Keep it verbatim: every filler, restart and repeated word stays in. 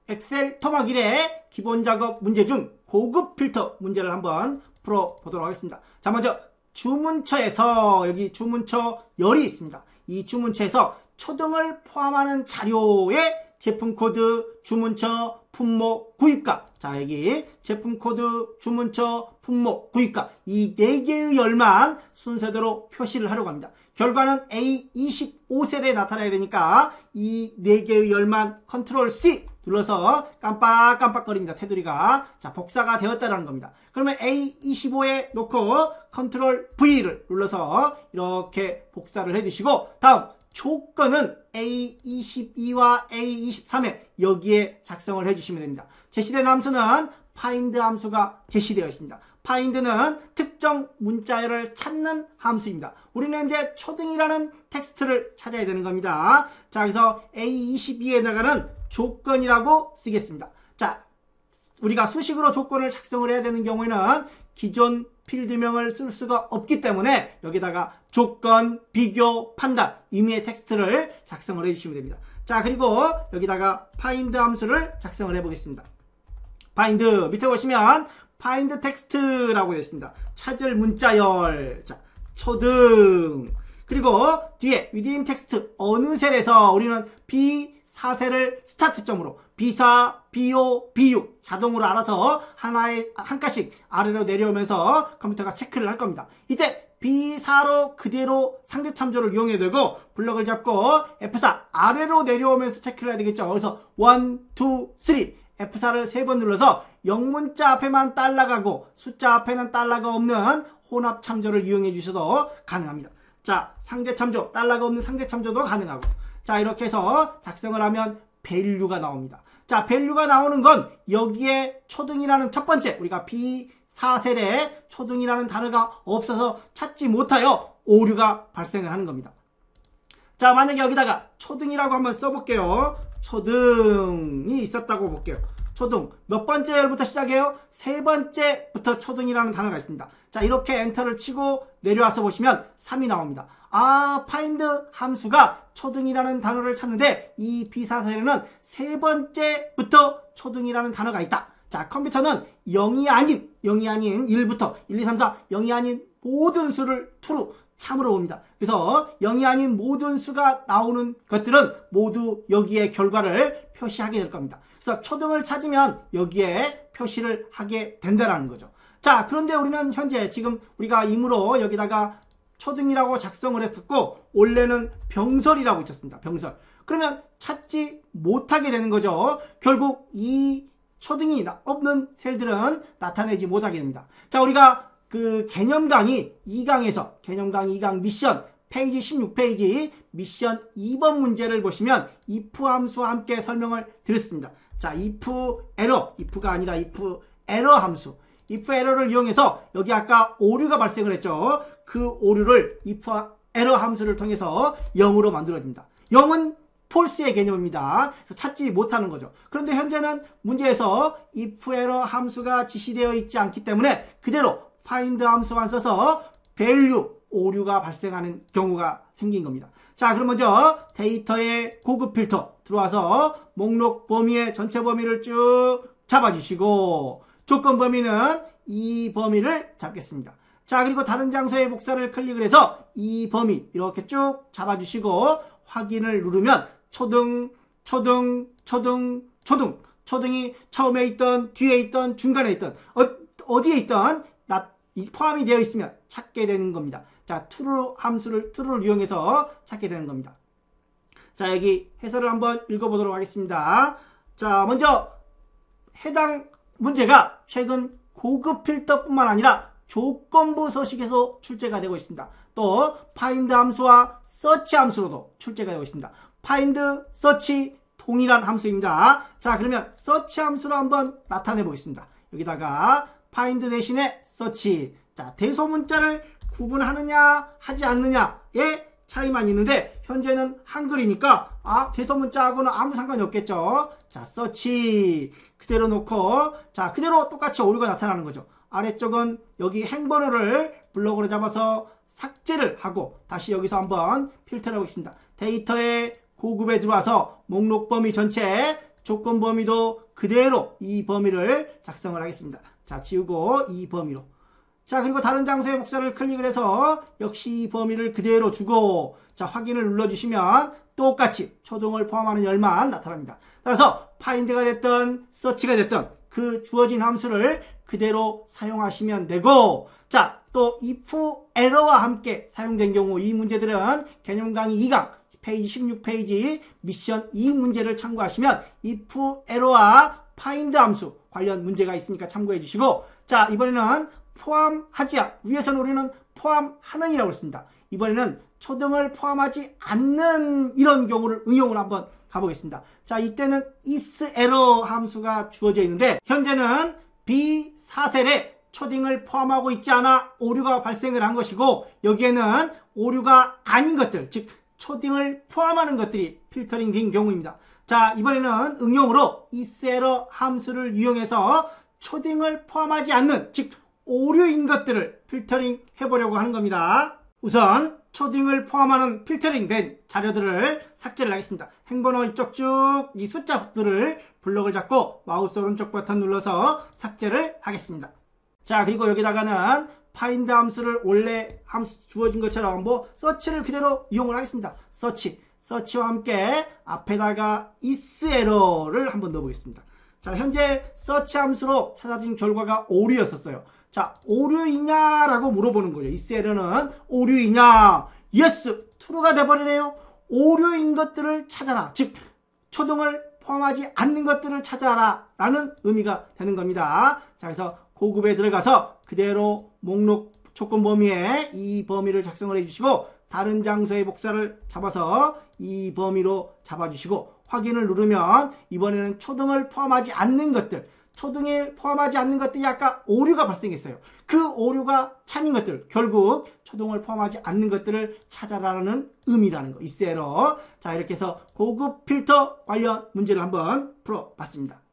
엑셀 토막 일의 기본 작업 문제 중 고급 필터 문제를 한번 풀어보도록 하겠습니다. 자, 먼저 주문처에서 여기 주문처 열이 있습니다. 이 주문처에서 초등을 포함하는 자료의 제품 코드, 주문처, 품목, 구입가. 자, 여기 제품 코드, 주문처, 품목, 구입가. 이 네 개의 열만 순서대로 표시를 하려고 합니다. 결과는 에이 이십오 셀에 나타나야 되니까 이 네 개의 열만 컨트롤 씨 눌러서 깜빡깜빡거립니다. 테두리가. 자, 복사가 되었다라는 겁니다. 그러면 에이 이십오에 놓고 컨트롤 브이를 눌러서 이렇게 복사를 해주시고, 다음 조건은 에이 이십이와 에이 이십삼에 여기에 작성을 해주시면 됩니다. 제시된 함수는 find 함수가 제시되어 있습니다. find는 특정 문자열을 찾는 함수입니다. 우리는 이제 초등이라는 텍스트를 찾아야 되는 겁니다. 자, 그래서 에이 이십이에다가는 조건이라고 쓰겠습니다. 자, 우리가 수식으로 조건을 작성을 해야 되는 경우에는 기존 필드명을 쓸 수가 없기 때문에 여기다가 조건, 비교, 판단, 의미의 텍스트를 작성을 해주시면 됩니다. 자, 그리고 여기다가 find 함수를 작성을 해보겠습니다. find 밑에 보시면 find 텍스트라고 되어 있습니다. 찾을 문자열, 자, 초등, 그리고 뒤에 within 텍스트 어느 셀에서 우리는 비 사 셀을 스타트점으로 비 사, 비 오, 비 육 자동으로 알아서 하나의 한 칸씩 아래로 내려오면서 컴퓨터가 체크를 할 겁니다. 이때 비 사로 그대로 상대 참조를 이용해야 되고 블럭을 잡고 에프 사 아래로 내려오면서 체크를 해야 되겠죠. 그래서 일, 이, 삼 에프 사를 세 번 눌러서 영문자 앞에만 달러가고 숫자 앞에는 달러가 없는 혼합 참조를 이용해 주셔도 가능합니다. 자, 상대 참조, 달러가 없는 상대 참조도 가능하고, 자, 이렇게 해서 작성을 하면 value가 나옵니다. 자, value가 나오는 건 여기에 초등이라는 첫 번째, 우리가 비 사 셀에 초등이라는 단어가 없어서 찾지 못하여 오류가 발생을 하는 겁니다. 자, 만약에 여기다가 초등이라고 한번 써볼게요. 초등이 있었다고 볼게요. 초등 몇 번째 열부터 시작해요? 세 번째부터 초등이라는 단어가 있습니다. 자, 이렇게 엔터를 치고 내려와서 보시면 삼이 나옵니다. 아, find 함수가 초등이라는 단어를 찾는데 이 비 사 셀에는 세 번째부터 초등이라는 단어가 있다. 자, 컴퓨터는 영이 아닌, 영이 아닌 일부터 일, 이, 삼, 사, 영이 아닌 모든 수를 true, 참으로 봅니다. 그래서 영이 아닌 모든 수가 나오는 것들은 모두 여기에 결과를 표시하게 될 겁니다. 그래서 초등을 찾으면 여기에 표시를 하게 된다는 거죠. 자, 그런데 우리는 현재 지금 우리가 임으로 여기다가 초등이라고 작성을 했었고 원래는 병설이라고 있었습니다. 병설. 그러면 찾지 못하게 되는 거죠. 결국 이 초등이 없는 셀들은 나타내지 못하게 됩니다. 자, 우리가 그 개념 강의 이 강에서 개념 강의 이 강 미션 페이지 십육 페이지 미션 이 번 문제를 보시면 if 함수와 함께 설명을 드렸습니다. 자, if error, if가 아니라 if error 함수, if error를 이용해서 여기 아까 오류가 발생을 했죠. 그 오류를 if error 함수를 통해서 영으로 만들어집니다. 영은 false의 개념입니다. 그래서 찾지 못하는 거죠. 그런데 현재는 문제에서 if error 함수가 지시되어 있지 않기 때문에 그대로 find 함수만 써서 value, 오류가 발생하는 경우가 생긴 겁니다. 자, 그럼 먼저 데이터의 고급 필터 들어와서 목록 범위의 전체 범위를 쭉 잡아주시고 조건 범위는 이 범위를 잡겠습니다. 자, 그리고 다른 장소의 복사를 클릭을 해서 이 범위 이렇게 쭉 잡아주시고 확인을 누르면 초등, 초등, 초등, 초등, 초등이 처음에 있던, 뒤에 있던, 중간에 있던, 어, 어디에 있던 나, 포함이 되어 있으면 찾게 되는 겁니다. 자, true 함수를, true를 이용해서 찾게 되는 겁니다. 자, 여기 해설을 한번 읽어보도록 하겠습니다. 자, 먼저 해당 문제가 최근 고급 필터뿐만 아니라 조건부 서식에서 출제가 되고 있습니다. 또 find 함수와 search 함수로도 출제가 되고 있습니다. find, search 동일한 함수입니다. 자, 그러면 search 함수로 한번 나타내 보겠습니다. 여기다가 find 대신에 search. 자, 대소문자를 구분하느냐 하지 않느냐의 차이만 있는데 현재는 한글이니까 아, 대소문자하고는 아무 상관이 없겠죠. 자, search 그대로 놓고 자, 그대로 똑같이 오류가 나타나는 거죠. 아래쪽은 여기 행번호를 블록으로 잡아서 삭제를 하고 다시 여기서 한번 필터를 해보겠습니다. 데이터의 고급에 들어와서 목록 범위 전체 조건 범위도 그대로 이 범위를 작성을 하겠습니다. 자, 지우고 이 범위로. 자, 그리고 다른 장소의 복사를 클릭을 해서 역시 이 범위를 그대로 주고, 자, 확인을 눌러주시면 똑같이 초등을 포함하는 열만 나타납니다. 따라서 find가 됐든 search가 됐든 그 주어진 함수를 그대로 사용하시면 되고, 자, 또 if error와 함께 사용된 경우 이 문제들은 개념 강의 이 강 페이지 십육 페이지 미션 이 문제를 참고하시면 if error와 find 함수 관련 문제가 있으니까 참고해 주시고, 자, 이번에는 포함하지 않, 위에서는 우리는 포함하는 이라고 했습니다. 이번에는 초등을 포함하지 않는 이런 경우를 응용을 한번 가보겠습니다. 자, 이때는 is error 함수가 주어져 있는데, 현재는 비 사 셀에 초딩을 포함하고 있지 않아 오류가 발생을 한 것이고, 여기에는 오류가 아닌 것들, 즉 초딩을 포함하는 것들이 필터링 된 경우입니다. 자, 이번에는 응용으로 is error 함수를 이용해서 초딩을 포함하지 않는, 즉 오류인 것들을 필터링 해보려고 하는 겁니다. 우선 초딩을 포함하는 필터링 된 자료들을 삭제를 하겠습니다. 행번호 이쪽 쭉 이 숫자들을 블록을 잡고 마우스 오른쪽 버튼 눌러서 삭제를 하겠습니다. 자, 그리고 여기다가는 find 함수를 원래 함수 주어진 것처럼 뭐 search를 그대로 이용을 하겠습니다. search, search와 함께 앞에다가 is error를 한번 넣어보겠습니다. 자, 현재 search 함수로 찾아진 결과가 오류였었어요. 자, 오류이냐라고 물어보는 거죠. is error는 오류이냐? yes, true가 돼버리네요. 오류인 것들을 찾아라. 즉, 초등을 포함하지 않는 것들을 찾아라 라는 의미가 되는 겁니다. 자, 그래서 고급에 들어가서 그대로 목록 조건 범위에 이 범위를 작성을 해주시고, 다른 장소의 복사를 잡아서 이 범위로 잡아주시고 확인을 누르면 이번에는 초등을 포함하지 않는 것들, 초등에 포함하지 않는 것들이 아까 오류가 발생했어요. 그 오류가 찬인 것들, 결국 초등을 포함하지 않는 것들을 찾아라라는 의미라는 거, is error. 자, 이렇게 해서 고급 필터 관련 문제를 한번 풀어봤습니다.